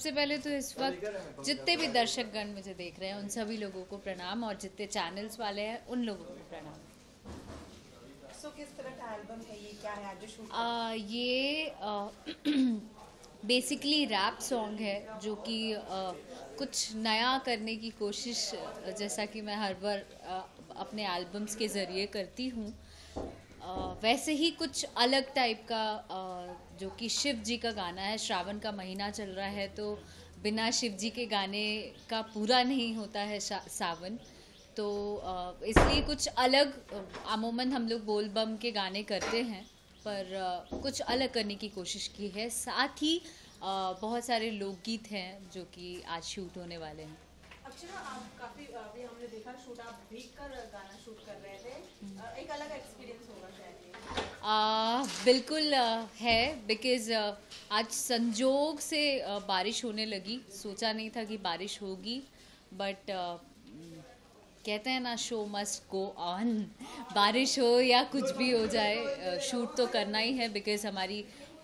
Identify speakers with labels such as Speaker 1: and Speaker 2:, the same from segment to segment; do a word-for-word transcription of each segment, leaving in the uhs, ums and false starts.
Speaker 1: सबसे पहले तो इस वक्त जितने भी दर्शकगण मुझे देख रहे हैं उन सभी लोगों को प्रणाम, और जितने चैनल्स वाले हैं उन लोगों को प्रणाम।
Speaker 2: सो so, किस तरह का एल्बम है ये, क्या है आज जो शूट
Speaker 1: आ, ये बेसिकली रैप सॉन्ग है जो कि कुछ नया करने की कोशिश, जैसा कि मैं हर बार आ, अपने एल्बम्स के ज़रिए करती हूँ, वैसे ही कुछ अलग टाइप का, आ, जो कि शिव जी का गाना है। श्रावण का महीना चल रहा है तो बिना शिव जी के गाने का पूरा नहीं होता है सावन, तो इसलिए कुछ अलग, अमूमन हम लोग बोल बम के गाने करते हैं पर कुछ अलग करने की कोशिश की है। साथ ही बहुत सारे लोकगीत हैं जो कि आज शूट होने वाले हैं।
Speaker 2: अक्षरा, आप काफी अभी हमने देखा शूट, आप भीग कर गाना शूट कर रहे थे, एक अलग एक्सपीरियंस होगा शायद।
Speaker 1: आ, बिल्कुल आ, है, बिकॉज़ आज संजोग से आ, बारिश होने लगी। सोचा नहीं था कि बारिश होगी, बट कहते हैं ना, शो मस्ट गो ऑन। बारिश हो या कुछ भी हो जाए, शूट तो करना ही है, बिकॉज़ हमारी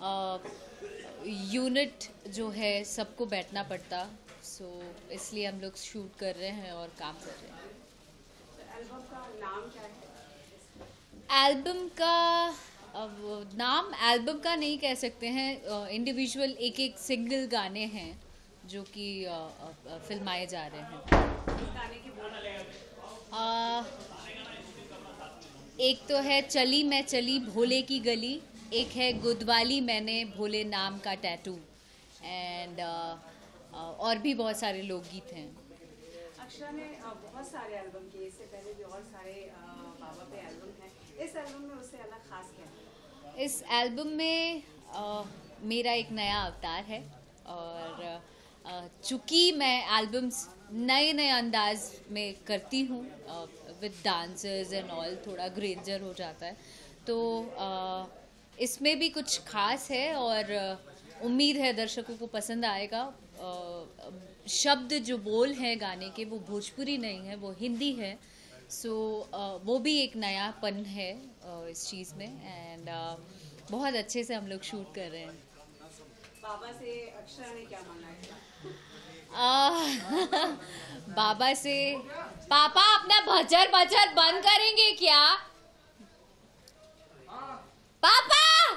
Speaker 1: यूनिट जो है सबको बैठना पड़ता, सो so, इसलिए हम लोग शूट कर रहे हैं और काम कर रहे हैं।
Speaker 2: तो एल्बम का नाम क्या है?
Speaker 1: एल्बम का अब नाम एल्बम का नहीं कह सकते हैं, इंडिविजुअल एक एक सिंगल गाने हैं जो कि फिल्माए जा रहे हैं।
Speaker 2: गाने की बोल
Speaker 1: आ, एक तो है चली मैं चली भोले की गली, एक है गुदवाली मैंने भोले नाम का टैटू, एंड और भी बहुत सारे लोकगीत हैं।
Speaker 2: अक्षरा ने बहुत सारे एल्बम किए, इससे पहले भी और सारे बाबा पे एल्बम हैं। इस एल्बम में उससे अलग खास क्या है?
Speaker 1: इस एल्बम में आ, मेरा एक नया अवतार है, और चूँकि मैं एल्बम्स नए नए अंदाज में करती हूँ विद डांसर्स एंड ऑल, थोड़ा ग्रेंजर हो जाता है, तो आ, इसमें भी कुछ खास है और उम्मीद है दर्शकों को पसंद आएगा। आ, शब्द जो बोल हैं गाने के वो भोजपुरी नहीं है, वो हिंदी है, सो so, वो भी एक नयापन है इस चीज़ में, एंड बहुत अच्छे से हम लोग शूट कर रहे हैं।
Speaker 2: बाबा से अक्षरा ने क्या मांगा है?
Speaker 1: आ, बाबा से, पापा अपना भजर भजर बंद करेंगे क्या? पापा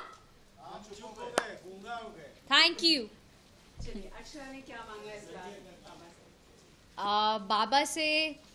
Speaker 1: थैंक यू।
Speaker 2: चलिए, अक्षरा ने क्या मांगा इस बार बाबा से?
Speaker 1: आ, बाबा से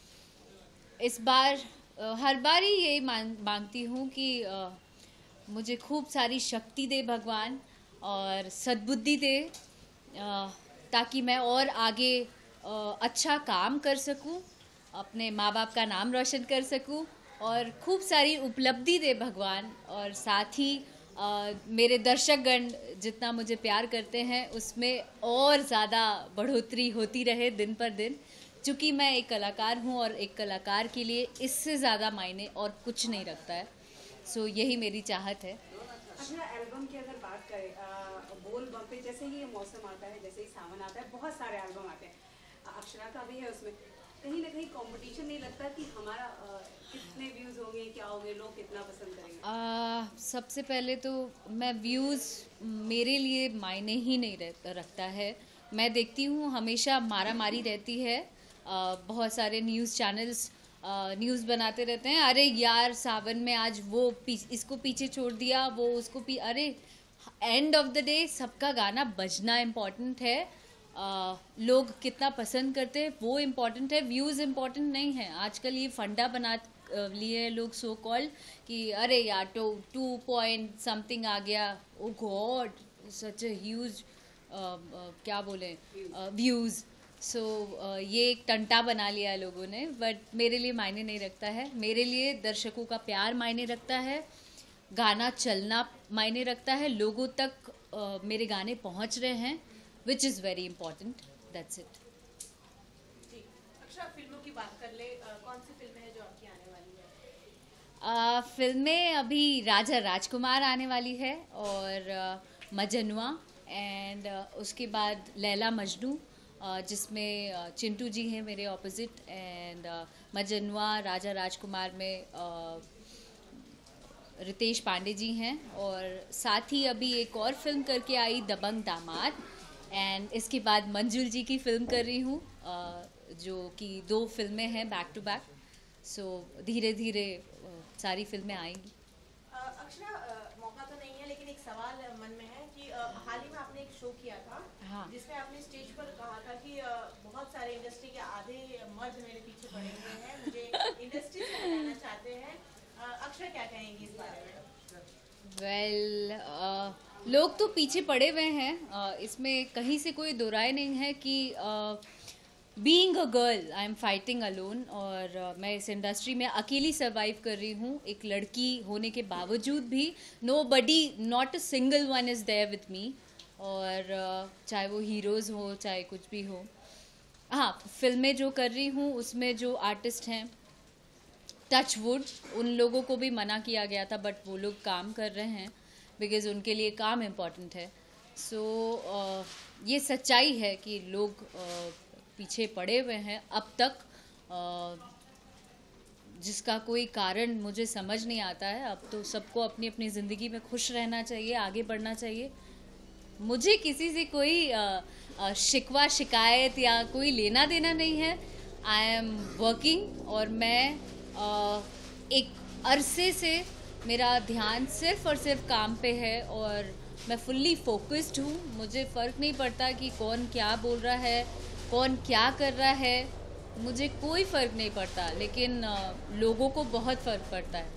Speaker 1: इस बार आ, हर बार ही यही मांगती हूँ कि आ, मुझे खूब सारी शक्ति दे भगवान, और सद्बुद्धि दे, आ, ताकि मैं और आगे आ, अच्छा काम कर सकूं, अपने माँ बाप का नाम रोशन कर सकूं, और खूब सारी उपलब्धि दे भगवान, और साथ ही आ, मेरे दर्शकगण जितना मुझे प्यार करते हैं उसमें और ज़्यादा बढ़ोतरी होती रहे दिन पर दिन, क्योंकि मैं एक कलाकार हूँ और एक कलाकार के लिए इससे ज़्यादा मायने और कुछ नहीं रखता है। सो यही मेरी चाहत है।
Speaker 2: अच्छा, एल्बम की अगर बात करें, बोल बम पे जैसे ही ये मौसम आता है, जैसे ही सावन आता है, बहुत सारे एल्बम आते हैं, अक्षरा का भी है, उसमें कहीं ना कहीं कंपटीशन नहीं लगता कि हमारा आ, कितने व्यूज़ होंगे, क्या होंगे, लोग कितना पसंद करेंगे?
Speaker 1: आ, सबसे पहले तो मैं व्यूज़ मेरे लिए मायने ही नहीं रखता है। मैं देखती हूँ हमेशा मारा मारी रहती है, आ, बहुत सारे न्यूज़ चैनल्स न्यूज़ बनाते रहते हैं, अरे यार सावन में आज वो पी, इसको पीछे छोड़ दिया, वो उसको पी, अरे एंड ऑफ द डे सबका गाना बजना इम्पॉर्टेंट है, आ, लोग कितना पसंद करते हैं वो इम्पॉर्टेंट है, व्यूज़ इम्पॉर्टेंट नहीं है। आजकल ये फंडा बना लिए लोग सो कॉल्ड कि अरे यार तो टू पॉइंट समथिंग आ गया, ओ गॉड सच ए ह्यूज क्या बोले व्यूज़, सो so, ये एक टंटा बना लिया लोगों ने, बट मेरे लिए मायने नहीं रखता है। मेरे लिए दर्शकों का प्यार मायने रखता है, गाना चलना मायने रखता है, लोगों तक uh, मेरे गाने पहुंच रहे हैं, which is very important, that's it.
Speaker 2: Akshara, फिल्मों की बात कर ले, कौन सी फिल्में हैं जो आपकी आने वाली
Speaker 1: है? uh, फिल्में अभी राजा राजकुमार आने वाली है, और uh, मजनुआ, एंड uh, उसके बाद लैला मजनू, Uh, जिसमें uh, चिंटू जी हैं मेरे ऑपोजिट, एंड uh, मजनुआ राजा राजकुमार में uh, रितेश पांडे जी हैं, और साथ ही अभी एक और फिल्म करके आई दबंग दामाद, एंड इसके बाद मंजुल जी की फिल्म कर रही हूँ, जो कि दो फिल्में हैं बैक टू बैक। सो धीरे धीरे सारी फिल्में आएंगी।
Speaker 3: अक्षरा, मौका तो नहीं है लेकिन एक सवाल मन में है कि हाल ही में आपने एक शो किया था, हाँ, जिसमें आपने स्टेज पर कहा था कि बहुत सारे इंडस्ट्री के आधे मर्द मेरे पीछे पड़े हुए हैं, मुझे इंडस्ट्री से हटाना चाहते हैं। अक्षरा क्या कहेंगी इस बारे में?
Speaker 1: वेल well, uh, लोग तो पीछे पड़े हुए हैं, uh, इसमें कहीं से कोई दो राय नहीं है कि being a girl I am fighting alone, और uh, मैं इस इंडस्ट्री में अकेली सर्वाइव कर रही हूँ एक लड़की होने के बावजूद भी। Nobody, not a single one is there with me, और uh, चाहे वो हीरोज़ हो चाहे कुछ भी हो। हाँ, फिल्में जो कर रही हूँ उसमें जो आर्टिस्ट हैं, टच वुड, उन लोगों को भी मना किया गया था बट वो लोग काम कर रहे हैं बिकॉज़ उनके लिए काम इम्पॉर्टेंट है। सो so, uh, ये सच्चाई है कि लोग uh, पीछे पड़े हुए हैं अब तक, uh, जिसका कोई कारण मुझे समझ नहीं आता है। अब तो सबको अपनी अपनी ज़िंदगी में खुश रहना चाहिए, आगे बढ़ना चाहिए। मुझे किसी से कोई uh, uh, शिकवा शिकायत या कोई लेना देना नहीं है। आई एम वर्किंग, और मैं Uh, एक अरसे से मेरा ध्यान सिर्फ और सिर्फ काम पे है और मैं फुल्ली फोकस्ड हूँ। मुझे फ़र्क नहीं पड़ता कि कौन क्या बोल रहा है, कौन क्या कर रहा है, मुझे कोई फ़र्क नहीं पड़ता, लेकिन uh, लोगों को बहुत फ़र्क पड़ता है।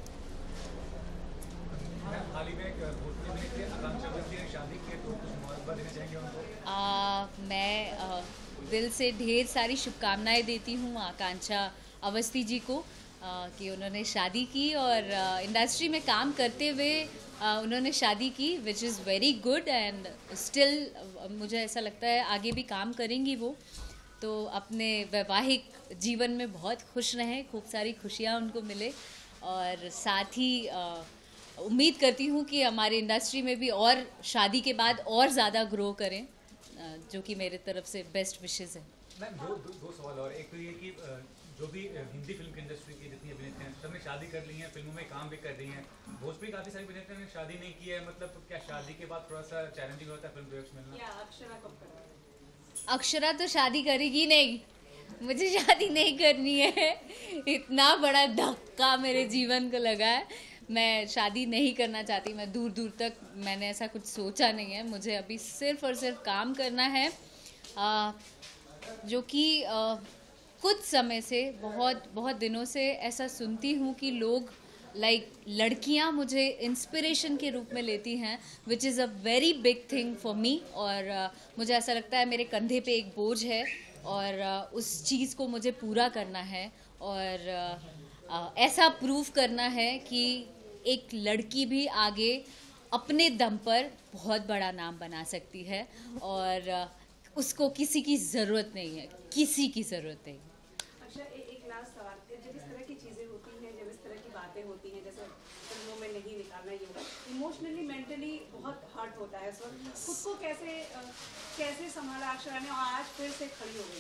Speaker 1: आ, मैं आ, दिल से ढेर सारी शुभकामनाएं देती हूँ आकांक्षा अवस्थी जी को, Uh, कि उन्होंने शादी की और इंडस्ट्री uh, में काम करते हुए uh, उन्होंने शादी की, which is very good. And still मुझे ऐसा लगता है आगे भी काम करेंगी वो, तो अपने वैवाहिक जीवन में बहुत खुश रहें, खूब सारी खुशियाँ उनको मिले, और साथ ही uh, उम्मीद करती हूँ कि हमारी इंडस्ट्री में भी और शादी के बाद और ज़्यादा ग्रो करें, uh, जो कि मेरे तरफ से बेस्ट विशेज़ है।
Speaker 4: मैम, दो, दो, दो सवाल और। एक तो ये कि जो भी हिंदी फिल्म की इंडस्ट्री की जितनी अभिनेत्री हैं सबने शादी कर ली हैं, फिल्मों में काम भी कर रही हैं। भोजपुरी काफ़ी सारी अभिनेत्री ने शादी नहीं की है, मतलब क्या शादी के बाद थोड़ा सा चैलेंजिंग होता है फिल्म प्रोजेक्ट्स मिलना?
Speaker 2: या अक्षरा कब करेगी?
Speaker 1: अक्षरा तो शादी करेगी नहीं, मुझे शादी नहीं करनी है। इतना बड़ा धक्का मेरे जीवन को लगा है, मैं शादी नहीं करना चाहती। मैं दूर दूर तक मैंने ऐसा कुछ सोचा नहीं है। मुझे अभी सिर्फ और सिर्फ काम करना है, आ, जो कि कुछ समय से, बहुत बहुत दिनों से ऐसा सुनती हूँ कि लोग लाइक like, लड़कियाँ मुझे इंस्पिरेशन के रूप में लेती हैं, which is a very big thing for me. और uh, मुझे ऐसा लगता है मेरे कंधे पे एक बोझ है और uh, उस चीज़ को मुझे पूरा करना है, और uh, uh, ऐसा प्रूव करना है कि एक लड़की भी आगे अपने दम पर बहुत बड़ा नाम बना सकती है, और uh, उसको किसी की ज़रूरत नहीं है, किसी की ज़रूरत नहीं।
Speaker 2: अच्छा, ए, एक लास्ट सवाल, जब इस तरह की चीज़ें होती हैं, जब इस तरह की बातें होती हैं, जैसे फिल्मों में नहीं निकालना, ये होगा इमोशनली मेंटली बहुत हर्ट होता है। सो खुद को कैसे कैसे संभाला अक्षरा ने, और आज फिर से खड़ी हो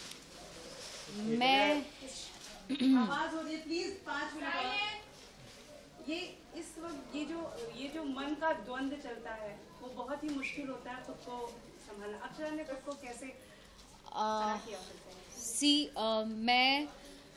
Speaker 2: गई?
Speaker 1: मैं
Speaker 2: आवाज़ हो रही है, प्लीज़ पाँच मिनट। ये इस वक्त ये जो ये जो मन का द्वंद्व चलता है वो बहुत ही मुश्किल होता है खुद को संभालना। अक्षरा ने खुद को कैसे किया?
Speaker 1: सी uh, मैं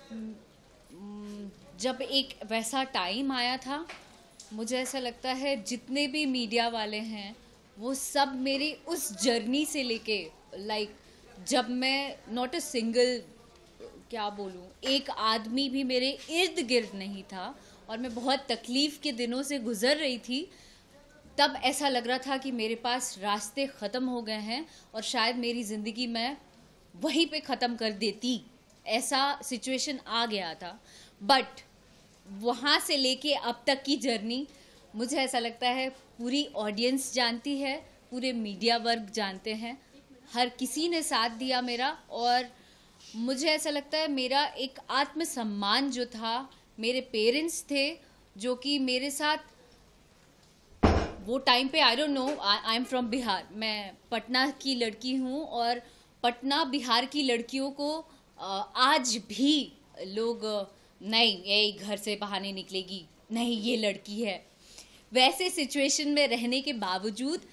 Speaker 1: जब एक वैसा टाइम आया था, मुझे ऐसा लगता है जितने भी मीडिया वाले हैं वो सब मेरी उस जर्नी से लेके लाइक like, जब मैं नॉट अ सिंगल, क्या बोलूँ, एक आदमी भी मेरे इर्द गिर्द नहीं था और मैं बहुत तकलीफ़ के दिनों से गुज़र रही थी, तब ऐसा लग रहा था कि मेरे पास रास्ते ख़त्म हो गए हैं और शायद मेरी ज़िंदगी में वहीं पे ख़त्म कर देती, ऐसा सिचुएशन आ गया था। बट वहाँ से लेके अब तक की जर्नी मुझे ऐसा लगता है पूरी ऑडियंस जानती है, पूरे मीडिया वर्ग जानते हैं, हर किसी ने साथ दिया मेरा, और मुझे ऐसा लगता है मेरा एक आत्मसम्मान जो था, मेरे पेरेंट्स थे जो कि मेरे साथ वो टाइम पे, I don't know, I am from Bihar, मैं पटना की लड़की हूँ, और पटना बिहार की लड़कियों को आज भी लोग नहीं, यही घर से बाहर नहीं निकलेगी, नहीं ये लड़की है, वैसे सिचुएशन में रहने के बावजूद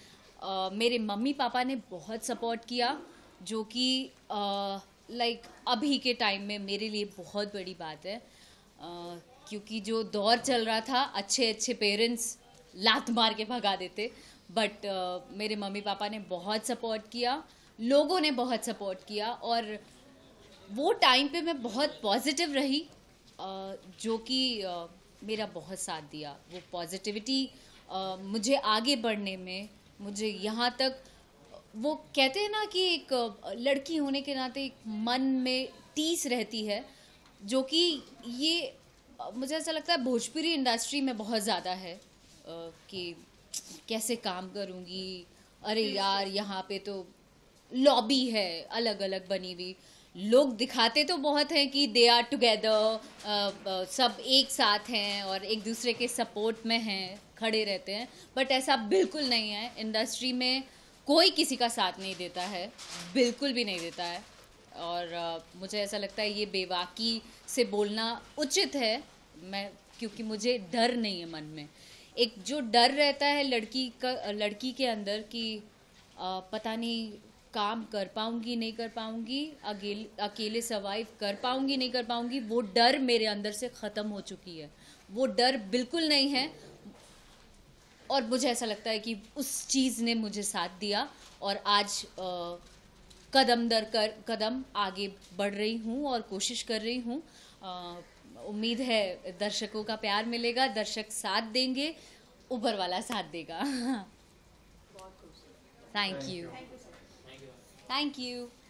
Speaker 1: uh, मेरे मम्मी पापा ने बहुत सपोर्ट किया, जो कि लाइक uh, like, अभी के टाइम में मेरे लिए बहुत बड़ी बात है, uh, क्योंकि जो दौर चल रहा था अच्छे अच्छे पेरेंट्स लात मार के भगा देते, बट uh, मेरे मम्मी पापा ने बहुत सपोर्ट किया, लोगों ने बहुत सपोर्ट किया, और वो टाइम पे मैं बहुत पॉजिटिव रही, uh, जो कि uh, मेरा बहुत साथ दिया। वो पॉजिटिविटी uh, मुझे आगे बढ़ने में, मुझे यहाँ तक, वो कहते हैं ना कि एक लड़की होने के नाते एक मन में टीस रहती है, जो कि ये मुझे ऐसा लगता है भोजपुरी इंडस्ट्री में बहुत ज़्यादा है, कि कैसे काम करूँगी, अरे यार यहाँ पे तो लॉबी है अलग अलग बनी हुई, लोग दिखाते तो बहुत हैं कि दे आर टुगेदर, सब एक साथ हैं और एक दूसरे के सपोर्ट में हैं, खड़े रहते हैं, बट ऐसा बिल्कुल नहीं है। इंडस्ट्री में कोई किसी का साथ नहीं देता है, बिल्कुल भी नहीं देता है, और uh, मुझे ऐसा लगता है ये बेबाकी से बोलना उचित है, मैं क्योंकि मुझे डर नहीं है मन में। एक जो डर रहता है लड़की का, लड़की के अंदर कि uh, पता नहीं काम कर पाऊंगी नहीं कर पाऊंगी, अकेले अकेले सर्वाइव कर पाऊंगी नहीं कर पाऊंगी, वो डर मेरे अंदर से ख़त्म हो चुकी है, वो डर बिल्कुल नहीं है। और मुझे ऐसा लगता है कि उस चीज़ ने मुझे साथ दिया, और आज आ, कदम दर कर कदम आगे बढ़ रही हूँ और कोशिश कर रही हूँ। उम्मीद है दर्शकों का प्यार मिलेगा, दर्शक साथ देंगे, ऊपर वाला साथ देगा। Thank you, thank you.